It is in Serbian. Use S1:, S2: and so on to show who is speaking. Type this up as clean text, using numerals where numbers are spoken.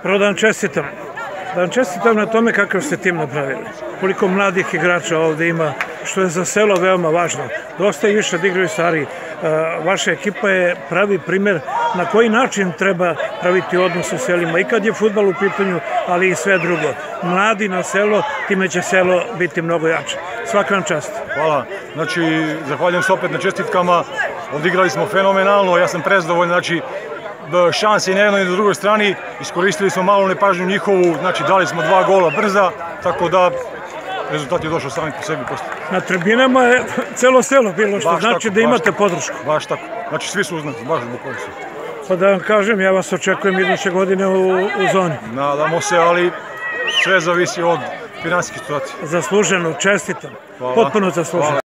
S1: Prvo da vam čestitam na tome kakav ste tim napravili. Koliko mladih igrača ovde ima, što je za selo veoma važno. Dosta i više da igraju stari. Vaša ekipa je pravi primer na koji način treba praviti odnos u selima. I kad je fudbal u pitanju, ali i sve drugo. Mladi na selo, time će selo biti mnogo jače. Svaka vam čast.
S2: Hvala. Znači, zahvaljujem se opet na čestitkama. Odigrali smo fenomenalno, ja sam prezadovoljan, znači, šanse i na jednoj i na drugoj strani, iskoristili smo malo nepažnju njihovu, znači dali smo 2 gola brza, tako da rezultat je došao sami po sebi posle.
S1: Na tribinama je celo selo bilo, što znači da imate podršku.
S2: Baš tako, znači svi su uz nas, baš zbog toga su.
S1: Pa da vam kažem, ja vas očekujem iduće godine u zoni.
S2: Nadamo se, ali sve zavisi od finansijske situacije.
S1: Zasluženo, čestitam, potpuno zasluženo.